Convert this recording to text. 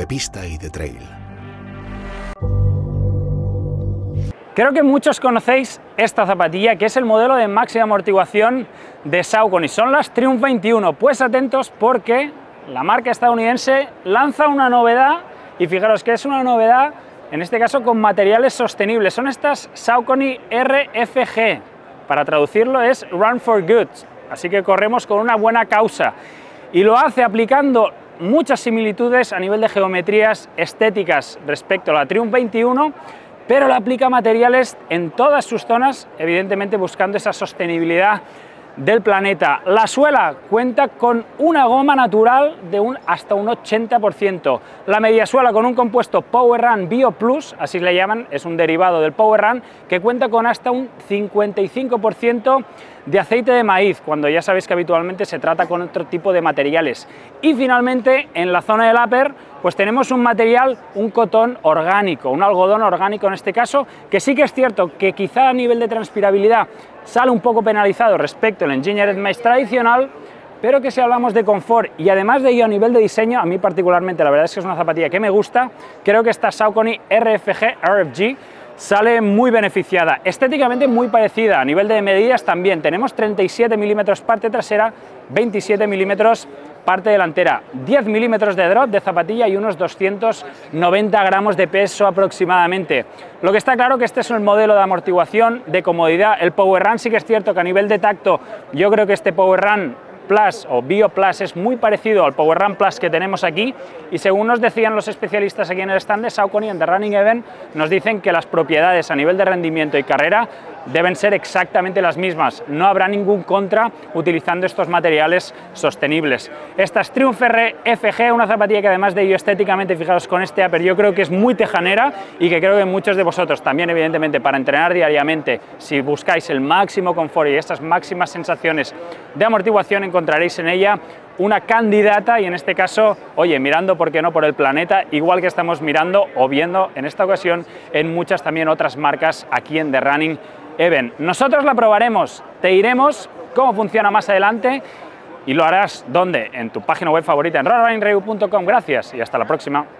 pista y de trail. Creo que muchos conocéis esta zapatilla, que es el modelo de máxima amortiguación de Saucony. Son las Triumph 21. Pues atentos porque la marca estadounidense lanza una novedad, y fijaros que es una novedad, en este caso con materiales sostenibles. Son estas Saucony RFG. Para traducirlo es Run for Good. Así que corremos con una buena causa. Y lo hace aplicando muchas similitudes a nivel de geometrías estéticas respecto a la Triumph 21, pero le aplica materiales en todas sus zonas, evidentemente buscando esa sostenibilidad del planeta. La suela cuenta con una goma natural de hasta un 80%. La mediasuela con un compuesto Power Run Bio Plus, así le llaman, es un derivado del Power Run, que cuenta con hasta un 55% de aceite de maíz, cuando ya sabéis que habitualmente se trata con otro tipo de materiales. Y finalmente, en la zona del upper, pues tenemos un material, un cotón orgánico, un algodón orgánico en este caso, que sí que es cierto que quizá a nivel de transpirabilidad sale un poco penalizado respecto al Engineered Mesh tradicional, pero que si hablamos de confort y además de ello a nivel de diseño, a mí particularmente la verdad es que es una zapatilla que me gusta. Creo que esta Saucony RFG sale muy beneficiada, estéticamente muy parecida, a nivel de medidas también. Tenemos 37 milímetros parte trasera, 27 milímetros parte delantera, 10 milímetros de drop de zapatilla y unos 290 gramos de peso aproximadamente. Lo que está claro que este es un modelo de amortiguación, de comodidad. El Power Run sí que es cierto que a nivel de tacto yo creo que este Power Run Plus o Bio Plus es muy parecido al Power Run Plus que tenemos aquí, y según nos decían los especialistas aquí en el stand de Saucony en The Running Event, nos dicen que las propiedades a nivel de rendimiento y carrera deben ser exactamente las mismas. No habrá ningún contra utilizando estos materiales sostenibles. Esta es Triumph RFG, una zapatilla que además de ello estéticamente, fijaros con este upper, yo creo que es muy tejanera y que creo que muchos de vosotros también, evidentemente, para entrenar diariamente, si buscáis el máximo confort y estas máximas sensaciones de amortiguación, encontraréis en ella una candidata, y en este caso, oye, mirando por qué no por el planeta, igual que estamos mirando o viendo en esta ocasión en muchas también otras marcas aquí en The Running Event. Nosotros la probaremos, te diremos cómo funciona más adelante y lo harás ¿dónde? En tu página web favorita en runningreview.com. Gracias y hasta la próxima.